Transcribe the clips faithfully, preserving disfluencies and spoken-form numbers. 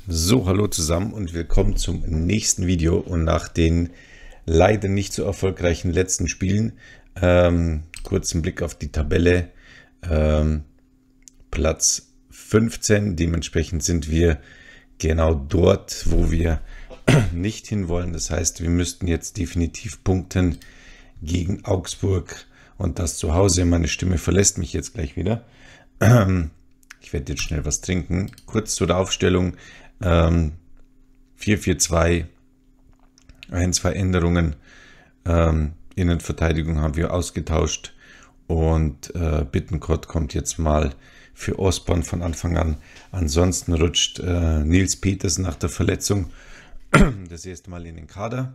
So, hallo zusammen und willkommen zum nächsten Video. Und nach den leider nicht so erfolgreichen letzten Spielen, ähm, kurzen Blick auf die Tabelle, ähm, Platz fünfzehn, dementsprechend sind wir genau dort, wo wir nicht hinwollen. Das heißt, wir müssten jetzt definitiv punkten gegen Augsburg und das zu Hause. Meine Stimme verlässt mich jetzt gleich wieder. Ich werde jetzt schnell was trinken. Kurz zu der Aufstellung. Ähm, vier vier zwei, ein, zwei Änderungen. Ähm, Innenverteidigung haben wir ausgetauscht und äh, Bittencourt kommt jetzt mal für Osborn von Anfang an. Ansonsten rutscht äh, Nils Peters nach der Verletzung das erste Mal in den Kader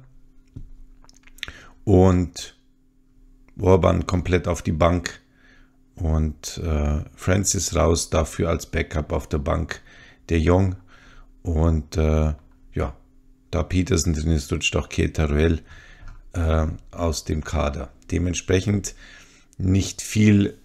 und Orban komplett auf die Bank und äh, Francis raus, dafür als Backup auf der Bank der Jong. Und äh, ja, da Petersen drin ist, rutscht auch Keita Ruel äh, aus dem Kader. Dementsprechend nicht viel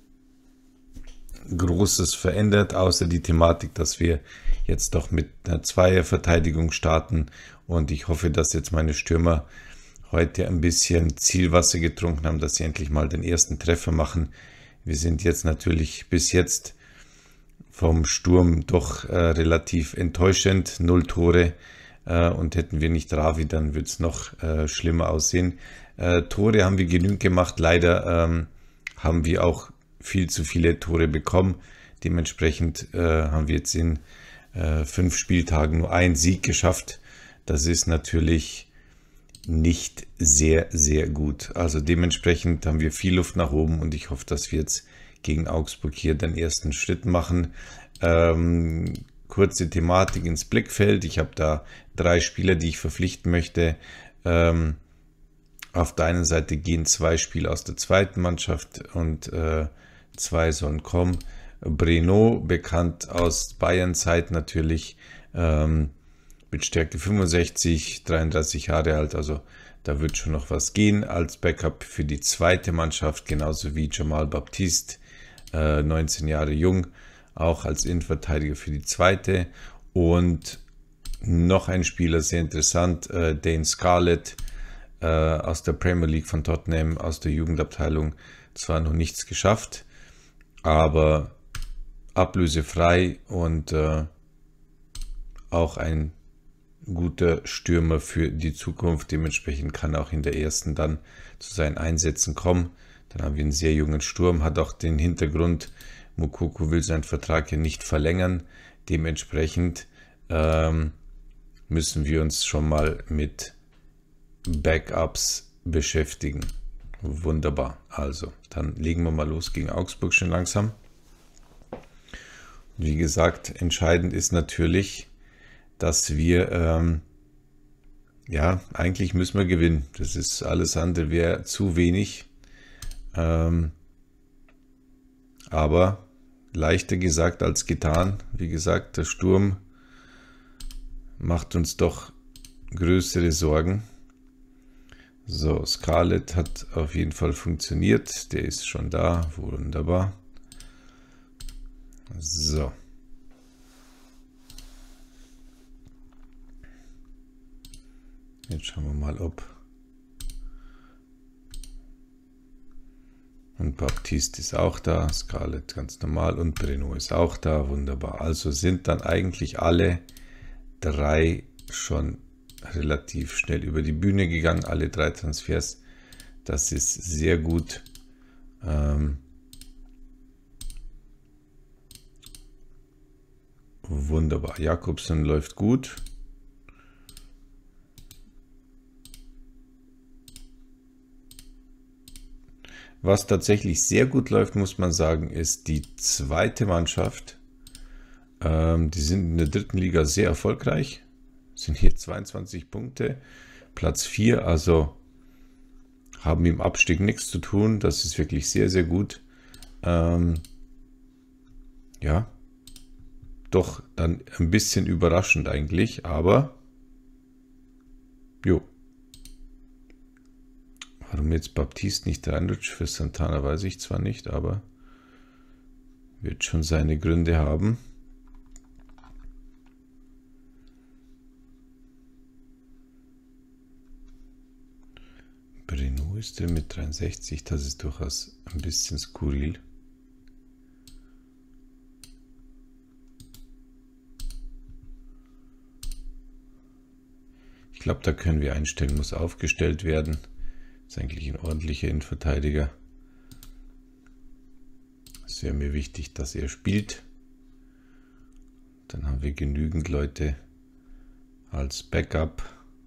Großes verändert, außer die Thematik, dass wir jetzt doch mit einer Zweierverteidigung starten. Und ich hoffe, dass jetzt meine Stürmer heute ein bisschen Zielwasser getrunken haben, dass sie endlich mal den ersten Treffer machen. Wir sind jetzt natürlich bis jetzt vom Sturm doch äh, relativ enttäuschend, null Tore äh, und hätten wir nicht Ravi, dann würde es noch äh, schlimmer aussehen. Äh, Tore haben wir genügend gemacht, leider ähm, haben wir auch viel zu viele Tore bekommen. Dementsprechend äh, haben wir jetzt in äh, fünf Spieltagen nur einen Sieg geschafft. Das ist natürlich nicht sehr, sehr gut. Also dementsprechend haben wir viel Luft nach oben und ich hoffe, dass wir jetzt gegen Augsburg hier den ersten Schritt machen. Ähm, kurze Thematik ins Blickfeld. Ich habe da drei Spieler, die ich verpflichten möchte. Ähm, auf der einen Seite gehen zwei Spieler aus der zweiten Mannschaft und äh, zwei sollen kommen. Breno, bekannt aus Bayern-Zeit natürlich, ähm, mit Stärke fünfundsechzig, dreiunddreißig Jahre alt, also da wird schon noch was gehen als Backup für die zweite Mannschaft, genauso wie Jamal Baptiste, äh, neunzehn Jahre jung, auch als Innenverteidiger für die zweite. Und noch ein Spieler, sehr interessant, äh, Dane Scarlett äh, aus der Premier League von Tottenham, aus der Jugendabteilung, zwar noch nichts geschafft, aber ablösefrei und äh, auch ein guter Stürmer für die Zukunft. Dementsprechend kann er auch in der ersten dann zu seinen Einsätzen kommen. Dann haben wir einen sehr jungen Sturm, hat auch den Hintergrund, Moukoko will seinen Vertrag ja nicht verlängern. Dementsprechend ähm, müssen wir uns schon mal mit Backups beschäftigen. Wunderbar. Also, dann legen wir mal los gegen Augsburg schon langsam. Wie gesagt, entscheidend ist natürlich, dass wir, ähm, ja, eigentlich müssen wir gewinnen. Das ist alles andere, wäre zu wenig. Ähm, aber leichter gesagt als getan. Wie gesagt, der Sturm macht uns doch größere Sorgen. So, Scarlett hat auf jeden Fall funktioniert. Der ist schon da. Wunderbar. So. Jetzt schauen wir mal, ob. Und Baptiste ist auch da, Scarlett ganz normal und Breno ist auch da, wunderbar. Also sind dann eigentlich alle drei schon relativ schnell über die Bühne gegangen, alle drei Transfers. Das ist sehr gut. Ähm Wunderbar. Jakobsen läuft gut. Was tatsächlich sehr gut läuft, muss man sagen, ist die zweite Mannschaft. Ähm, die sind in der dritten Liga sehr erfolgreich. Sind hier zweiundzwanzig Punkte. Platz vier, also haben im Abstieg nichts zu tun. Das ist wirklich sehr, sehr gut. Ähm, ja, doch dann ein bisschen überraschend eigentlich, aber jo. Warum jetzt Baptiste nicht reinrutscht für Santana, weiß ich zwar nicht, aber wird schon seine Gründe haben. ist der mit dreiundsechzig? Das ist durchaus ein bisschen skurril. Ich glaube, da können wir einstellen, muss aufgestellt werden. Ist eigentlich ein ordentlicher Innenverteidiger. Es wäre mir wichtig, dass er spielt. Dann haben wir genügend Leute als Backup.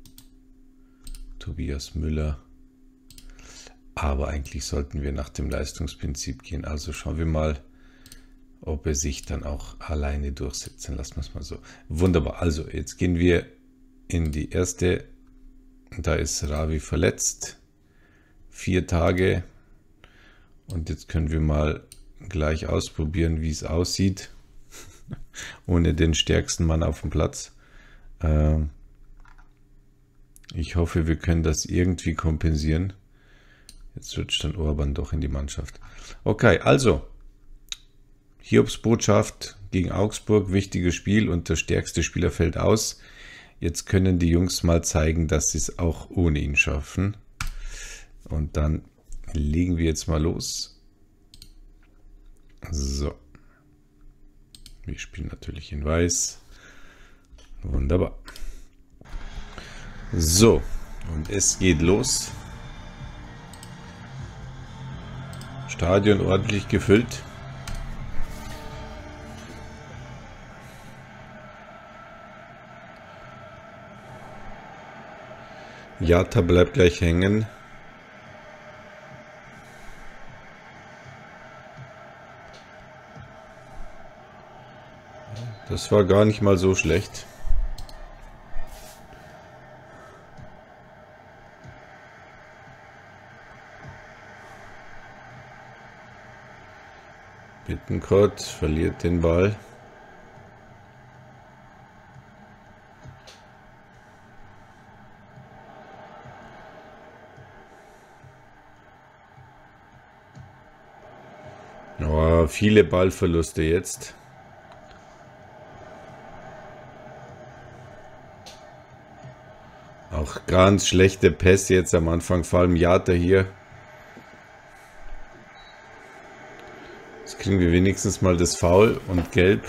Tobias Müller. Aber eigentlich sollten wir nach dem Leistungsprinzip gehen. Also schauen wir mal, ob er sich dann auch alleine durchsetzt. Dann lassen wir es mal so. Wunderbar. Also jetzt gehen wir in die erste. Da ist Ravi verletzt. Vier Tage. Und jetzt können wir mal gleich ausprobieren, wie es aussieht. Ohne den stärksten Mann auf dem Platz. Ähm ich hoffe, wir können das irgendwie kompensieren. Jetzt rutscht dann Orban doch in die Mannschaft. Okay, also. Hiobs Botschaft gegen Augsburg. Wichtiges Spiel und der stärkste Spieler fällt aus. Jetzt können die Jungs mal zeigen, dass sie es auch ohne ihn schaffen. Und dann legen wir jetzt mal los. So. Wir spielen natürlich in Weiß. Wunderbar. So. Und es geht los. Stadion ordentlich gefüllt. Jata bleibt gleich hängen. Das war gar nicht mal so schlecht. Bittencourt verliert den Ball. Oh, viele Ballverluste jetzt. Auch ganz schlechte Pässe jetzt am Anfang, vor allem Jata hier. Jetzt kriegen wir wenigstens mal das Foul und Gelb.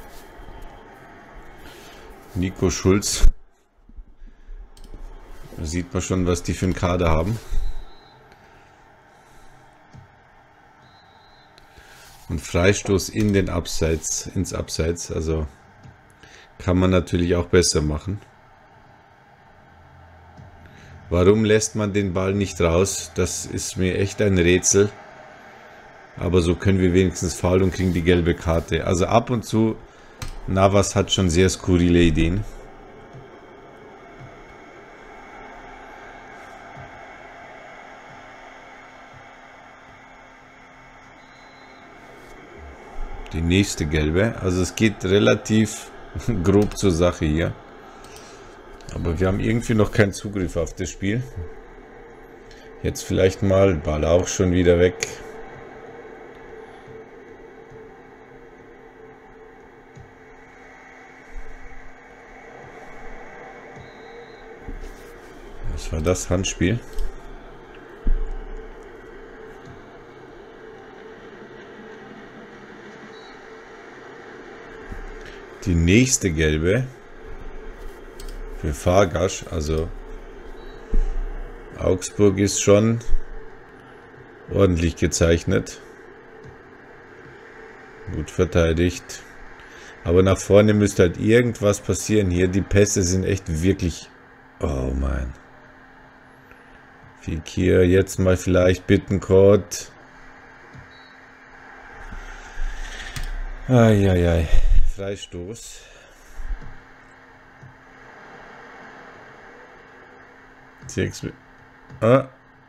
Nico Schulz. Da sieht man schon, was die für einen Kader haben. Und Freistoß in den Abseits, ins Abseits. Also kann man natürlich auch besser machen. Warum lässt man den Ball nicht raus? Das ist mir echt ein Rätsel. Aber so können wir wenigstens faul und kriegen die gelbe Karte. Also ab und zu, Navas hat schon sehr skurrile Ideen. Die nächste gelbe. Also es geht relativ grob zur Sache hier. Aber wir haben irgendwie noch keinen Zugriff auf das Spiel. Jetzt vielleicht mal, Ball auch schon wieder weg. Was war das? Handspiel? Die nächste gelbe. Für Fargas, also Augsburg ist schon ordentlich gezeichnet. Gut verteidigt. Aber nach vorne müsste halt irgendwas passieren hier. Die Pässe sind echt wirklich... Oh mein. Fekir, jetzt mal vielleicht Bittencourt. Eieiei. Freistoß. Sechs. Ah.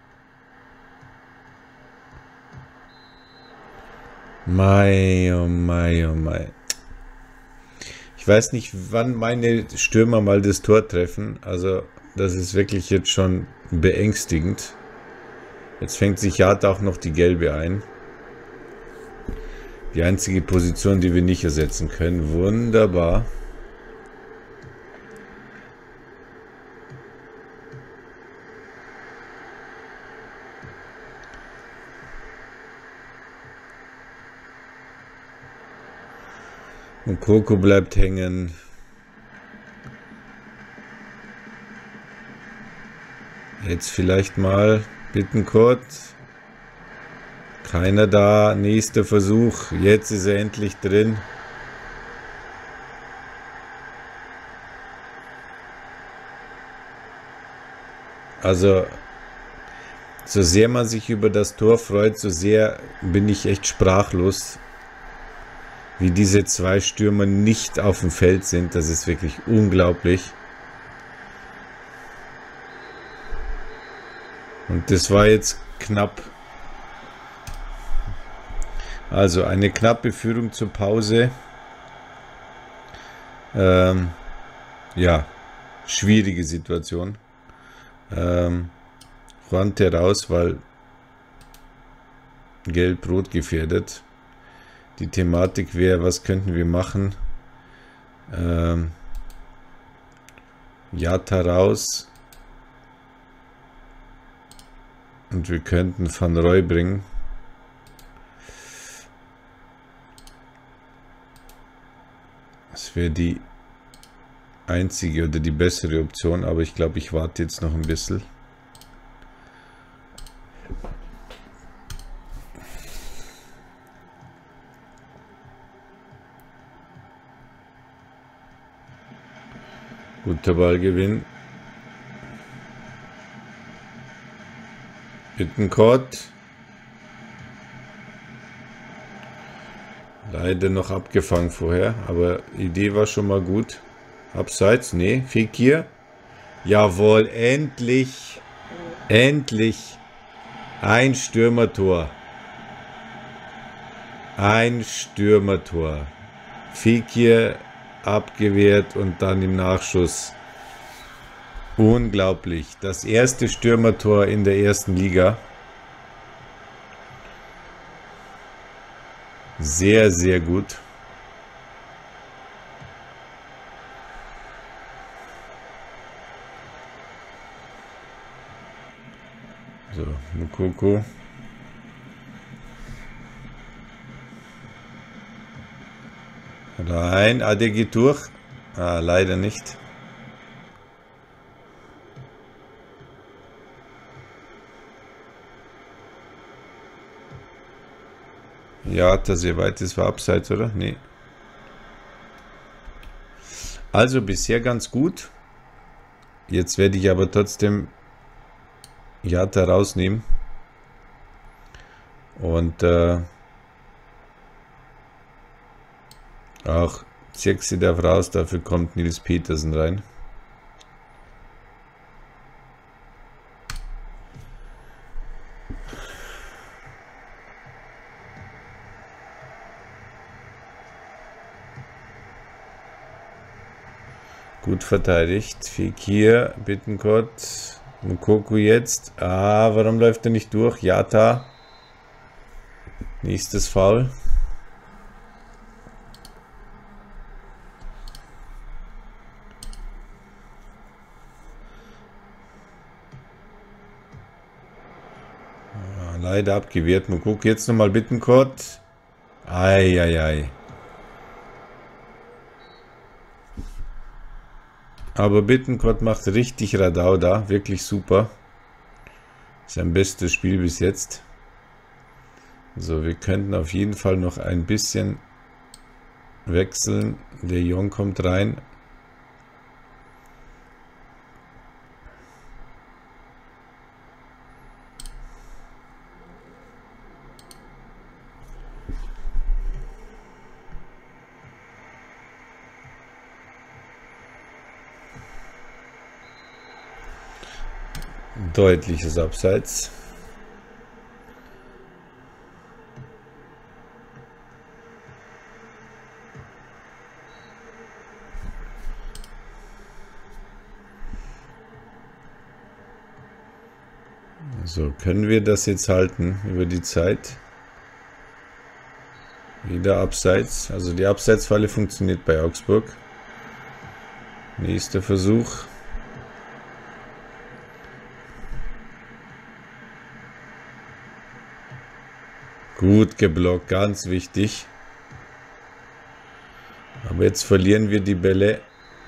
Mei, oh mei, oh mei. Ich weiß nicht, wann meine Stürmer mal das Tor treffen. Also, das ist wirklich jetzt schon beängstigend. Jetzt fängt sich Jata auch noch die gelbe ein. Die einzige Position, die wir nicht ersetzen können. Wunderbar. Moukoko bleibt hängen. Jetzt vielleicht mal Bittencourt. Keiner da. Nächster Versuch. Jetzt ist er endlich drin. Also, so sehr man sich über das Tor freut, so sehr bin ich echt sprachlos, wie diese zwei Stürmer nicht auf dem Feld sind. Das ist wirklich unglaublich. Und das war jetzt knapp. Also eine knappe Führung zur Pause. Ähm, ja, schwierige Situation. Ähm, Juante raus, weil gelb-rot gefährdet. Die Thematik wäre, was könnten wir machen? Ähm, Jatta raus. Und wir könnten Van Roy bringen. Das wäre die einzige oder die bessere Option, aber ich glaube, ich warte jetzt noch ein bisschen. Guter Ballgewinn. Bittencourt. Leider noch abgefangen vorher, aber die Idee war schon mal gut. Abseits, nee, Fekir. Jawohl, endlich, endlich ein Stürmertor. Ein Stürmertor. Fekir abgewehrt und dann im Nachschuss. Unglaublich. Das erste Stürmertor in der ersten Liga. Sehr, sehr gut. So, Moukoko. Rein. Ah, der geht durch. Ah, leider nicht. Ja, das sehr weit, das war abseits, oder? Nee. Also bisher ganz gut. Jetzt werde ich aber trotzdem Jatta rausnehmen. Und äh, auch Zirkzee darf raus, dafür kommt Nils Petersen rein. Gut verteidigt. Fekir, Bittencourt, Moukoko jetzt. Ah, warum läuft er nicht durch? Jatta. Nächstes Foul. Ah, leider abgewehrt. Moukoko jetzt nochmal Bittencourt. Eieiei. Aber Bittencourt macht richtig Radau da, wirklich super. Sein bestes Spiel bis jetzt. So, wir könnten auf jeden Fall noch ein bisschen wechseln. Der Jong kommt rein. Deutliches Abseits. So, können wir das jetzt halten über die Zeit? Wieder Abseits. Also die Abseitsfalle funktioniert bei Augsburg. Nächster Versuch. Gut geblockt, ganz wichtig. Aber jetzt verlieren wir die Bälle.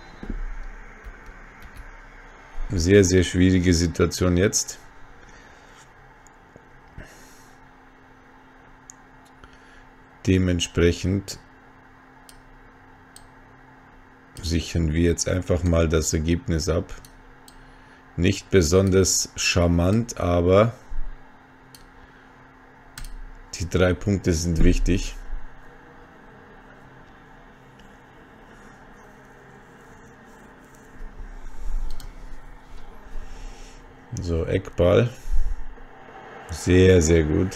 Sehr, sehr schwierige Situation jetzt. Dementsprechend sichern wir jetzt einfach mal das Ergebnis ab. Nicht besonders charmant, aber die drei Punkte sind wichtig. So, Eckball. Sehr, sehr gut.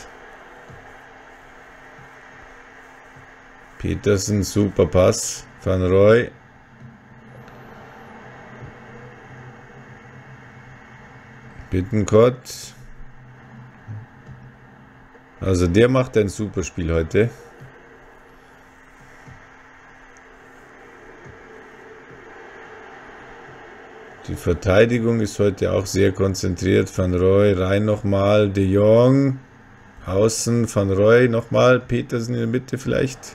Petersen, super Pass. Van Rooij. Bittencourt. Also der macht ein super Spiel heute. Die Verteidigung ist heute auch sehr konzentriert. Van Rooij rein nochmal. De Jong. Außen. Van Rooij nochmal. Petersen in der Mitte vielleicht.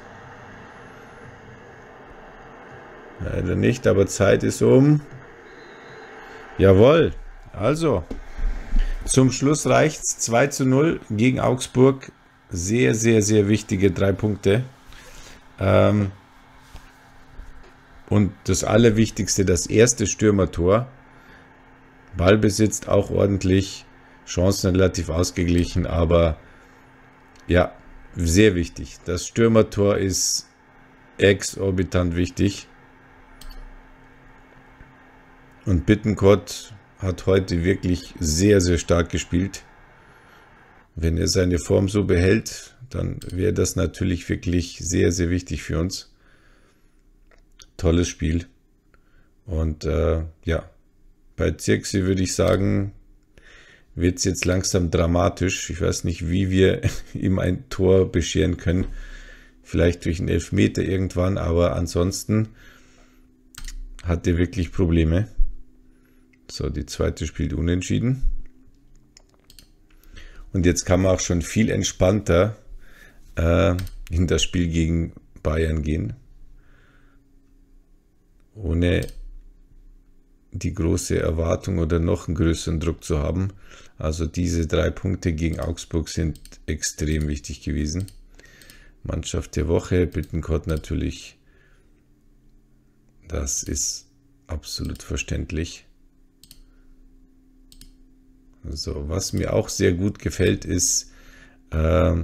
Leider nicht, aber Zeit ist um. Jawohl. Also, zum Schluss reicht es. zwei zu null gegen Augsburg. Sehr, sehr, sehr wichtige drei Punkte. Ähm, und das Allerwichtigste, das erste Stürmertor. Ballbesitz auch ordentlich. Chancen relativ ausgeglichen, aber ja, sehr wichtig. Das Stürmertor ist exorbitant wichtig. Und Bittencourt hat heute wirklich sehr, sehr stark gespielt. Wenn er seine Form so behält, dann wäre das natürlich wirklich sehr, sehr wichtig für uns. Tolles Spiel. Und äh, ja, bei Zirkzee würde ich sagen, wird es jetzt langsam dramatisch. Ich weiß nicht, wie wir ihm ein Tor bescheren können. Vielleicht durch einen Elfmeter irgendwann, aber ansonsten hat er wirklich Probleme. So, die zweite spielt unentschieden. Und jetzt kann man auch schon viel entspannter äh, in das Spiel gegen Bayern gehen. Ohne die große Erwartung oder noch einen größeren Druck zu haben. Also diese drei Punkte gegen Augsburg sind extrem wichtig gewesen. Mannschaft der Woche, Bittencourt natürlich. Das ist absolut verständlich. Also, was mir auch sehr gut gefällt, ist, äh,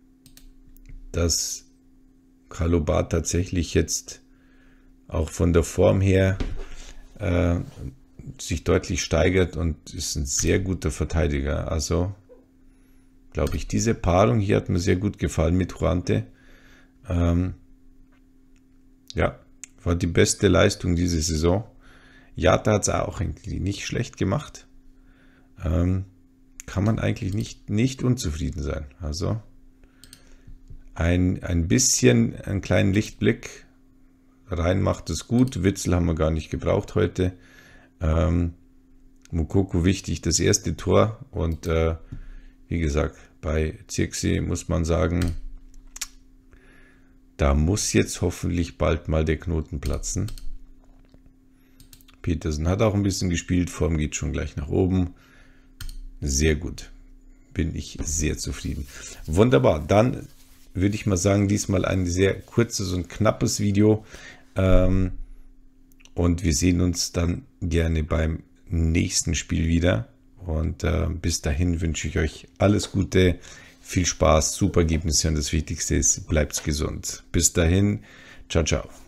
dass Kalobat tatsächlich jetzt auch von der Form her äh, sich deutlich steigert und ist ein sehr guter Verteidiger. Also, glaube ich, diese Paarung hier hat mir sehr gut gefallen mit Juante. Ähm, ja, war die beste Leistung diese Saison. Jatta hat es auch eigentlich nicht schlecht gemacht. Ähm, kann man eigentlich nicht, nicht unzufrieden sein. Also ein, ein bisschen, einen kleinen Lichtblick. Rein macht es gut. Witzel haben wir gar nicht gebraucht heute. Ähm, Moukoko wichtig, das erste Tor. Und äh, wie gesagt, bei Zirkzee muss man sagen, da muss jetzt hoffentlich bald mal der Knoten platzen. Petersen hat auch ein bisschen gespielt. Form geht schon gleich nach oben. Sehr gut. Bin ich sehr zufrieden. Wunderbar. Dann würde ich mal sagen, diesmal ein sehr kurzes und knappes Video. Ähm, und wir sehen uns dann gerne beim nächsten Spiel wieder. Und äh, bis dahin wünsche ich euch alles Gute, viel Spaß, super Ergebnisse und das Wichtigste ist, bleibt gesund. Bis dahin, ciao, ciao.